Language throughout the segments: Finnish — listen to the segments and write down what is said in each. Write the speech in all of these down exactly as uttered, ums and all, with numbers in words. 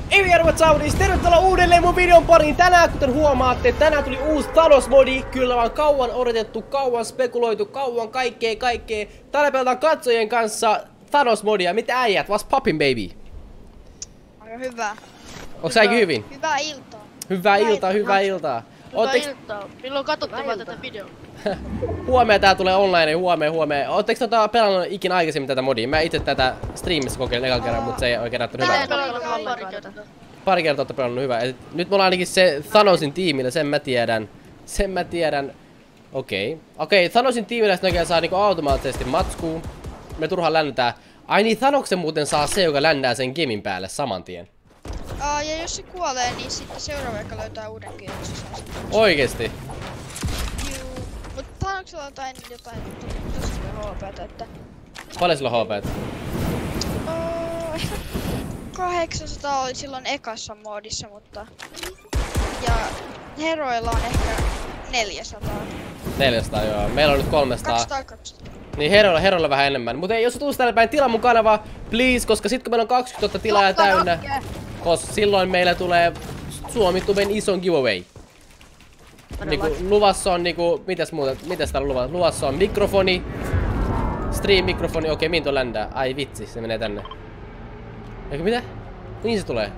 Ei arvat saudis, tervetuloa uudelleen mun videon pariin. Tänään, kuten huomaatte, tänään tuli uusi Thanos-modi. Kyllä vaan kauan odotettu, kauan spekuloitu, kauan kaikkea kaikkea. Täällä pelataan katsojien kanssa Thanos-modia. Mitä äijät? What's poppin, baby? Aika hyvä. Onks säkin hyvin? Hyvää iltaa. Hyvää iltaa, hyvää iltaa. Hyvää Ootteks... iltaa. Milloin katsotte vaan tätä videoa? Huomenna tää tulee online, huomenna, huomenna. Ootteks tota pelannut ikinä aikaisemmin tätä modia? Mä itse tätä streamissa kokeilin ekan kerran, mut se ei oikein näyttänyt hyvältä. Pari kertaa. Pari kertaa ootte pelannut hyvää. Et nyt me ollaan ainakin se Thanosin tiimillä, sen mä tiedän. Sen mä tiedän. Okei. Okay. Okei, okay, Thanosin tiimillä sitten oikein saa niinku automaattisesti matskuu. Me turhaan lännetään. Ai niin, Thanoksen muuten saa se, joka ländää sen gamin päälle saman tien. Aa, ja jos se kuolee, niin sitten seuraava joka löytää uuden kielen, se saa sitten. Oikeesti? Juu. Mut Thanoksella on jotain, jotain tosi paljon H P:tä, että... Paljon sillä on H P:tä? Oh, ehkä kahdeksansataa oli silloin ekassa moodissa, mutta... Ja heroilla on ehkä neljäsataa. neljäsataa, joo. Meillä on nyt kolmesataa. kaksisataa kaksisataa. Niin heroilla, heroilla vähän enemmän. Mutta jos sä tulet tänne päin, tilaa mun kanavaa, please, koska sit kun meillä on kaksikymmentätuhatta tilaa täynnä, koska silloin meillä tulee Suomi-tuben ison giveaway. Niinku, luvassa on niinku, mitäs muuta, mitäs täällä on luvassa? Luvassa on mikrofoni, stream-mikrofoni, okei, mihin tuo ländää? Ai vitsi, se menee tänne. Eikö mitä? Niin se tulee.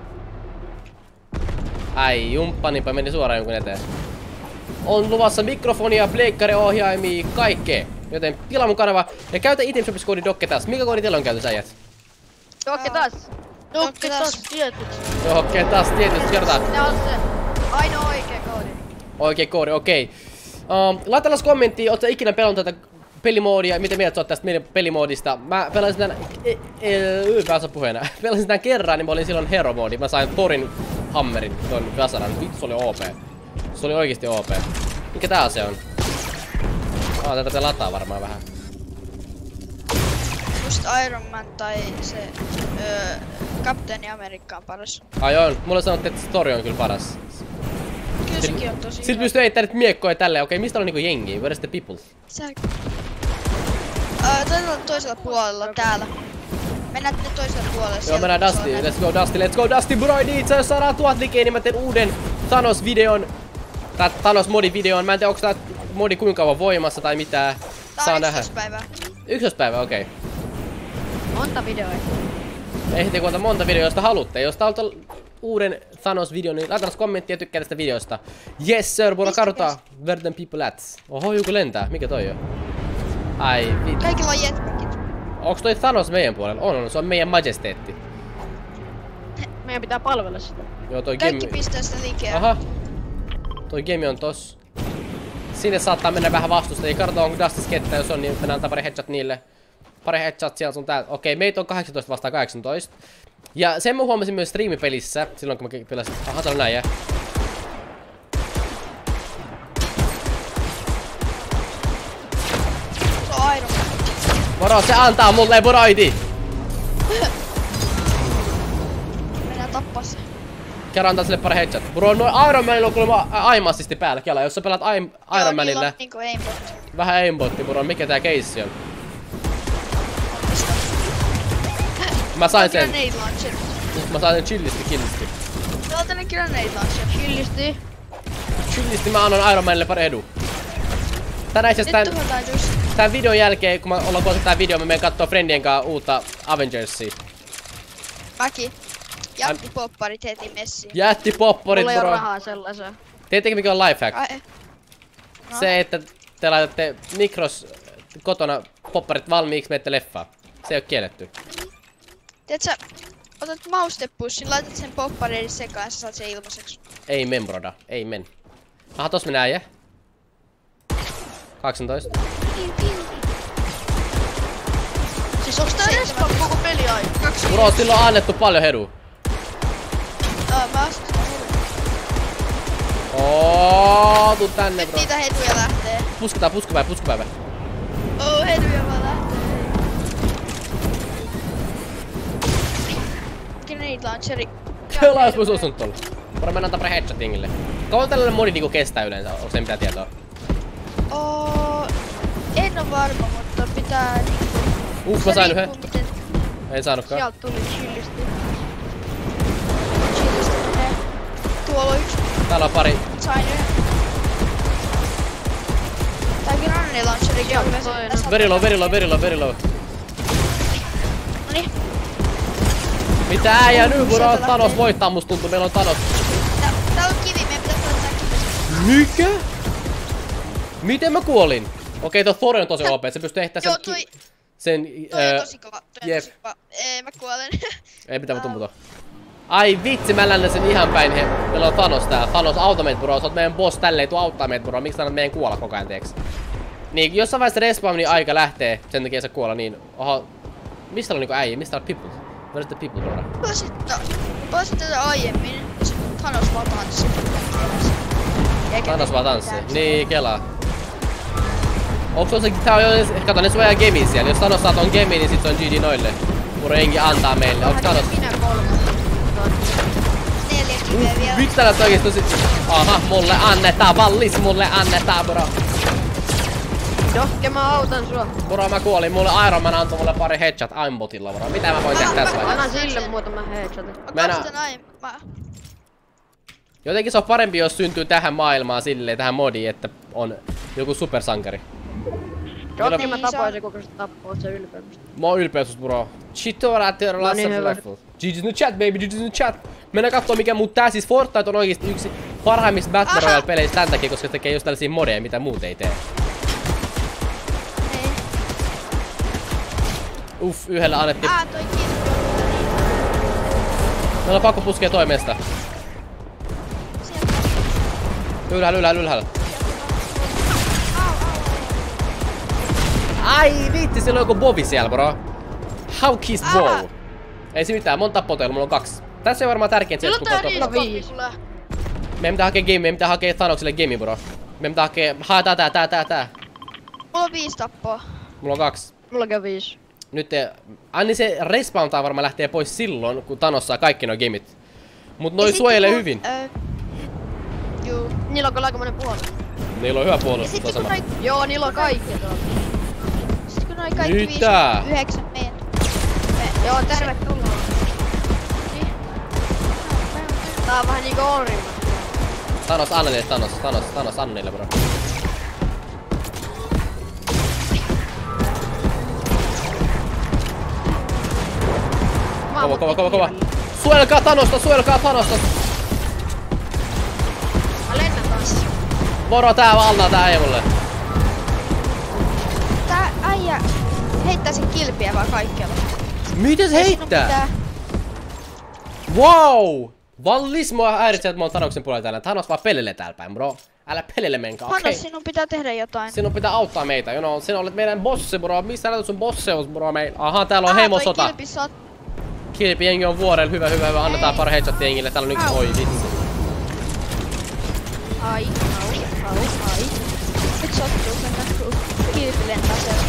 Ai jumppanipa, meni suoraan jonkun eteen. On luvassa mikrofonia, pleikkariohjaimia, kaikkea. Joten tilaa mun kanava ja käytä itemshopissa koodi dokketas. Mikä koodi teillä on käytössä äijät? Dokketas! Dokketas tietysti. Dokketas tietysti, kerrotaan. Se on se ainoa oikea koodi. Oikea koodi, okei. Okay. Um, laita alas kommenttia, ootko ikinä pelannut tätä pelimoodia, mitä mieltä sä oot tästä meidän pelimoodista? Mä pelasin tän... E, e, päässä puheena. Pelasin tän kerran, niin mä olin silloin hero-moodi. Mä sain Thorin hammerin, ton Vasaran. Vittu, se oli O P. Se oli oikeesti O P. Mikä tää se on? Ah, tätä pitää lataa varmaan vähän. Just Iron Man tai se öö, Kapteeni Amerikka on paras. Ai on, mulle sanottiin, että Thor on kyllä paras. Kyllä sekin on tosi Sitten pystyy heittämään nyt miekkoja tälleen. Okei, mistä on niinku jengi? Where's the people? Sä... Öö, toisella, toisella puolella täällä. Mennään nyt toisella puolella. Joo, mennään Dusty. Let's go Dusty, let's go Dusty, broidi! Itse jos saadaan tuhat likeä, niin mä teen uuden Thanos-videon. Tää Thanos-modi-videon. Mä en tiedä, onko tää modi kuinka kauan voimassa tai mitään. Saa nähdä. Päivää. yksitoista päivää, okei. Okay. Monta videoa. Ehtii kuolta monta videoa, josta haluatte. Jos tää on uuden Thanos-videon, niin laita kommenttia ja tykkää tästä videosta. Yes sir, puolella katsotaan. Where the people at? Oho, joku lentää. Mikä toi on? Ai vittu. Kaikilla on jetpackit. Onks toi Thanos meidän puolella? On, on, se on meidän majesteetti. Meidän pitää palvella sitä. Joo, toi Kaikki gemi... pistää sitä likeä. Aha. Toi gemi on tossa. Sinne saattaa mennä vähän vastusta. Ei katsotaan onko Dusty skettä, jos on, niin mennään antaa pari headshot niille. Pari headshot sieltä sun täältä. Okei, meitä on kahdeksantoista vastaan kahdeksantoista. Ja sen mä huomasin myös striimipelissä, silloin kun mä pelasin. Aha, täällä on näin jää. Se on Iron Man. Moro, se antaa mulle broidi! Mennään tappaa se. Kerran antaa sille pari headshot. Bro, noin Iron Manilla on kuulemma aim-assisti päällä. Kela, jos sä pelaat aim, Iron Manilla. Joo, niinku aimbot. Vähän aimbotti, bro. Mikä tää keissi on? Mä sain sen. Grenade launcher. Mä sain sen chillisti, killisti. Se on tänne grenade launcher. Chillisti. Chillisti mä annan Iron Manille pari edu. Tänään itse asiassa Nyt tän, tuhotaan just. tän videon jälkeen, kun mä ollaan kuullut tää video, mä menen kattoo friendien kanssa uutta Avengersia. Mäkin. Jättipopparit heti messiin. Jättipopparit, Mulla ei oo bro. rahaa sellaiseen. Tiedättekö mikä on lifehack? Ai, no. Se, että te laitatte mikros kotona popparit valmiiksi, menette leffaan. Se ei oo kielletty. Tiedätkö, otat maustepussin, laitat sen poppareiden sekaan ja sä saat sen ilmaiseksi. Ei men, broda. Ei men. Aha, tossa menee äijä. kahdeksantoista. Siis onks tää respawn koko peli aina? Bro, sillä on annettu paljon hedu. Aa, mä astin sitä heduja. Oo, tuu tänne, Nyt bro. niitä heduja lähtee. Pusketaan, puskupäivä, puskupäivä. Oo, heduja vaan lähtee. Grenade launcheri. Kyllä jos vois osunut tuolla. Voidaan mennä antaa pari headshot jengille. Kauan tällainen modi niinku kestää yleensä? Onko se mitään tietoa? Oo, en oo varma, mutta pitää niinku... Uff, mä sain yhden. Miten... Ei saanutkaan. Sieltä tuli chillisti. Chill Täällä on pari. Sain yhden. Tää granny launcheri on myös. Very low, very low, very low, very low. Noniin. Mitä äijä nyt, bro? Thanos voittaa, musta tuntuu, meillä on Thanos. Tää, täällä on kivi, meidän pitäis laittaa kivi. Mikä? Miten mä kuolin? Okei, toi Thor on tosi O P, se pystyy ehtimään sen... Joo, toi... Sen... Toi on Öö, tosi kova, toi on jep. tosi kova. Ei, mä kuolen. Ei mitään, mutta muuta. Ai vitsi, mä lännän sen ihan päin. He, meillä on Thanos täällä. Thanos, auta meitä, bro. Sä oot meidän boss tälleen, tuu auttaa meitä, bro. Miksi sä annat meidän kuolla koko ajan, teeks? Niin, jossain vaiheessa respawnin aika lähtee, sen takia se kuolla, niin... Oho... Mistä on niinku äijä? Mistä on people? Where's the people, bro? Palasit, palasit tätä aiemmin. Se Thanos vaan tanssi. Thanos vaan tanssii. Niin, kelaa. Onks se... Tää on jo... Kato, ne suojaa gemi siellä. Jos Thanos saa ton gemi, niin sit se on G G noille. Puro jengi antaa meille. Onks Thanos... Minä kolme. Neljä kiveä vielä. Miksi tää näyttää oikeesti tosi... Aha, mulle annetaan, vallis mulle annetaan, bro. Johke, mä autan sua. Bro, mä kuolin. Mulle Iron Man antoi mulle pari headshot aimbotilla, bro. Mitä mä voin tehdä tässä vaiheessa? Anna sille muutama headshotin. Mä en- Mä katson aiemmin. Jotenkin se on parempi, jos syntyy tähän maailmaan silleen, tähän modiin, että on joku supersankari. Johke, mä Niin, se tapoin on- se, kuka se tappoo, se ylpeys. Mä oon ylpeys, bro. Chitora terra lassa niin, hyvä. rifle. G G's in the chat, baby, G G's in the chat. Mennään kattoo mikä mut tää siis Fortnite on oikeesti yksi parhaimmista Battle Aha. Royale peleistä tän takia, koska se tekee just tällaisia modeja, mitä muut ei tee. Ei. Uff, yhdellä annettiin. Aa, toi kivi. Meillä on pakko puskea toimesta. Sieltä. Ylhäällä, ylhäällä, ylhäällä. Au, au. Ai viitti, siellä on joku Bobi siellä, bro. How kissed Aha. wow. Ei se mitään, monta poteilla, mulla on kaksi. Tässä on varmaan tärkeintä se, Milloin että tää kuka riisto on viisi? Meidän pitää hakea game, meidän pitää hakea Thanokselle game, bro. Meidän pitää hakea... Haetaan tää, tää, tää, tää. Mulla on viisi tappoa. Mulla on kaksi. Mulla käy viisi. Nyt te... Aini se respawntaa varmaan lähtee pois silloin, kun Thanos saa kaikki nuo gameit. Mut noi Ja sit suojelee kun- hyvin. Ö, juu. Niillä on kyllä aikamoinen puolustus. Niillä on hyvä Ja puolustus sitten kun sama. noi, Joo, niillä on kaikki tuolla. sit kun noi kaikki viisi, Mitä? yhdeksän meidän. Joo, tervetuloa. Niin. Tää on vähän niinku Orima. Thanos, anna niille, Thanos, Thanos, Thanos, anna niille, bro. Kova, kova, kova, kova. Suojelkaa Thanosta, suojelkaa Thanosta. Mä lennän taas. Moro, tää valtaa tää äijä mulle. Tää äijä heittää sen kilpiä vaan kaikkialla. Miten se Ei sinun heittää? pitää- Wow! Vallis mua häiritsee, että mä oon Thanoksen puolella täällä. Thanos vaan pelille täällä päin, bro. Älä pelille menkaa, okei? Hannes, sinun pitää tehdä jotain. Sinun pitää auttaa meitä, you know. Sinä olet meidän bossi, bro. Missä näytät sun bosseus, bro? Meil... Aha, täällä on Aa, heimosota. toi kilpi sot. Kilpi jengi on vuorella. Hyvä, hyvä, hyvä. Annetaan Ei. pari headshot jengille. Täällä on yksi. Au. Oi, vitsi. Ai, au, au, ai. Nyt sottuu sen takia, kun kilpi lentää siellä.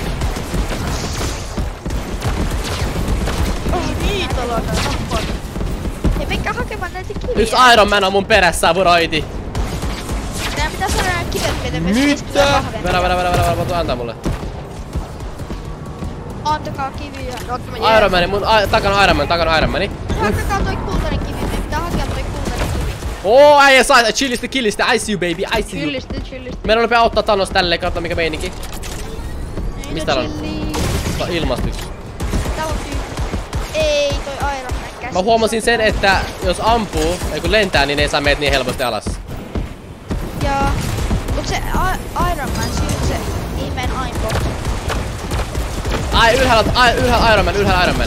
Oh, niitä on tappaa. Hei, menkää hakemaan näitä kiviä. Yksi Iron Man on mun perässä, broidi. Meidän pitää saada nämä kivet meidän myös Mitä? Vedä, vedä, vedä, vedä, vedä. Voit antaa mulle. Antakaa kiviä. Johke, mä Iron Man, mun a, takana Iron Man, takana Iron Man. Hakekaa toi kultainen kivi. Meidän pitää hakea toi kultainen kivi. Oo, äijä saa, chillistä, killistä, I see you baby, I see you. Chillisti, chillisti. Meidän on auttaa Thanos tälleen, katso mikä meininki. Ei Mistä no on? chilli. Tää on ilmastyks. Täällä on tyyppi. Ei, toi Iron Man käsi. Mä huomasin sen, että jos ampuu, ei kun lentää, niin ei saa meitä niin helposti alas. Jaa. Mut se I- Iron Man, se on se ihmeen aimbot. Ai, ylhäällä, ai, ylhäällä Iron Man, ylhäällä Iron Man.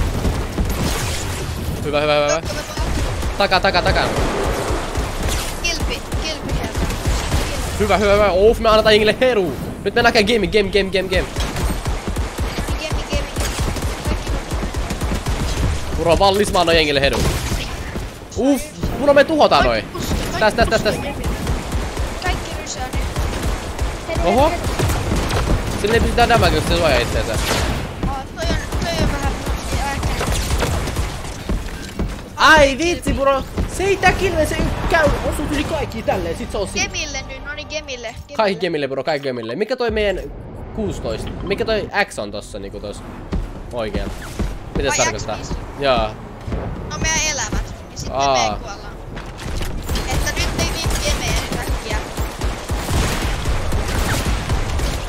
Hyvä, hyvä, hyvä. Takaa, takaa, takaa. Kilpi, kilpi sieltä. Hyvä, hyvä, hyvä. Uff, me annetaan jengille heru. Nyt me näkee game, game, game, game, game. Gemi, gemi, gemi. Puro vallis, mä annan jengille heru. Uff, puro me tuhotaan noi. Tästä, tästä, tästä, tästä. Kaikki rysää nyt. Hei, Oho. hei, Sille ei pitää damage, jos se suojaa itseensä. hei. Aa, toi on, toi on vähän ähkäinen. Ai vitsi, bro. Se ei tää kilve, se käy, osuu yli kaikki tälleen, sit se on siinä. Gemille nyt, no niin Gemille. Gemille. Kaikki gemille, bro, kaikki gemille. Mikä toi meidän kuusitoista? Mikä toi X on tossa niinku tossa? Oikein. Mitä se Ai tarkoittaa? X viisi. Joo. No meidän elämät, niin sitten Aa. me kuollaan. Että nyt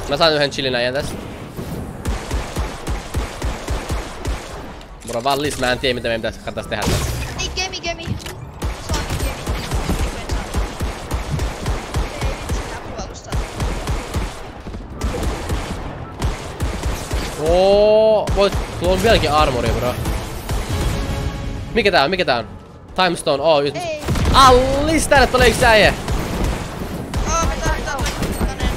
Mä saan yhden chillin ajan tästä. Moro vallis, mä en tiedä mitä meidän pitäis kattais tehdä tässä. Ei, gemi, gemi. Saakin gemi. Ei sitä puolustaa. Oo, voit, tuo on vieläkin armori, bro. Mikä tää on? Mikä tää on? Timestone, oo, just. Ei. Allis, tänne tulee yks äijä. Oo, me tarvitaan vaikka.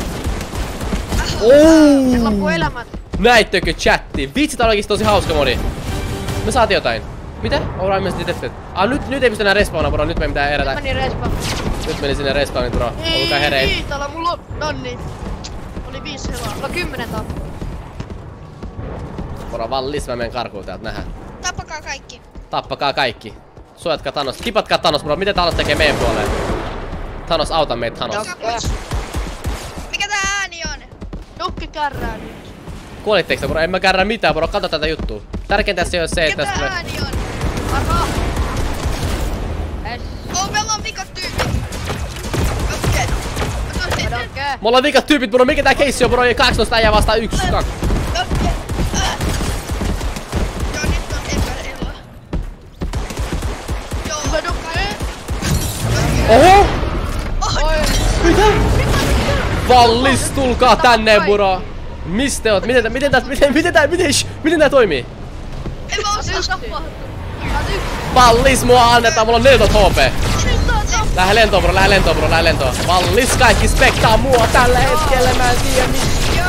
Se loppuu elämät. Näittekö chatti? Vitsi, tää on oikeesti tosi hauska modi. Me saatiin jotain. Mitä? Ollaan myös detected. Ah, nyt, nyt ei pysty enää respawnaa, bro. Nyt me pitää erätä. Nyt meni respa. Nyt meni sinne respawnit, bro. Olkaa hereillä. Ei, täällä mulla on... Nonni. Oli viisi helaa. Mulla on kymmenen tappaa. Bro, vallis, mä menen karkuun täältä, nähdään. Tappakaa kaikki. Tappakaa kaikki. Suojatkaa Thanos. Kipatkaa Thanos, bro. Mitä Thanos tekee meidän puoleen? Thanos, auta meitä, Thanos. Mikä tää ääni on? Nukki kärrää nyt. Kuolitteko te, bro? En mä kärrää mitään, bro. Kato tätä juttua. Tärkeintä se on se, että Mikä tästä tää tulee... ääni on? Arhaa. Es. Oo, meillä on vikat tyypit. Okei. Okei. Me ollaan vikat tyypit, bro. Mikä tää keissi on, bro? kaksitoista äijää vastaan yksi, kaksi. Okei. Joo, nyt on epäreilua. Joo. Hyvä nukki. Oho! Oi. Mitä? Vallis, tulkaa tänne, bro. Mistä oot? Miten tää, miten tää, miten, miten tää, miten, shh, miten tää toimii? En mä osaa. Vallis, mua annetaan, mulla on neljätoista H P. Lähde lentoon, bro, lähde lentoon, bro, lähde lentoon. Vallis, kaikki spektaa mua tällä hetkellä, mä en tiedä mistä.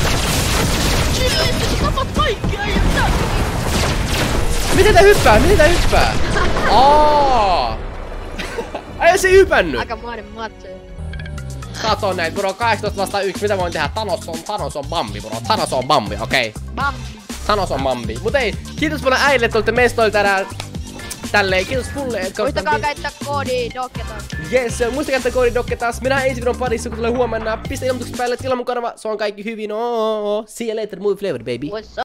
Miten tää hyppää? Miten tää hyppää? Aa! Ei se hypännyt! Aikamoinen matse. Kato näin, bro, kahdeksantoista vastaan yksi, mitä voin tehdä? Thanos on, Thanos on Bambi, bro. Thanos on Bambi, okei? Okay. Bambi. Thanos on Bambi. Mut ei, kiitos paljon äijille, että olitte mestoilla tänään. Tälleen, kiitos Fulle, että Muistakaa käyttää koodi Dokketas. Yes, muistakaa käyttää koodi Dokketas. Minä ensi videon parissa, kun tulee huomenna. Pistä ilmoitukset päälle, tila mun kanava. Se on kaikki hyvin. Oh, see you later, movie flavor, baby. What's up?